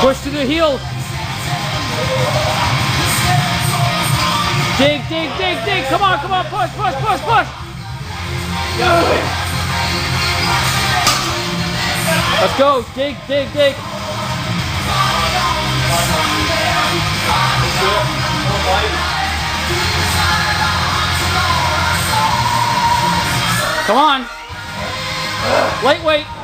Push to the heel. Dig, dig, dig, dig. Come on, come on. Push, push, push, push. Let's go. Dig, dig, dig. Come on. Lightweight.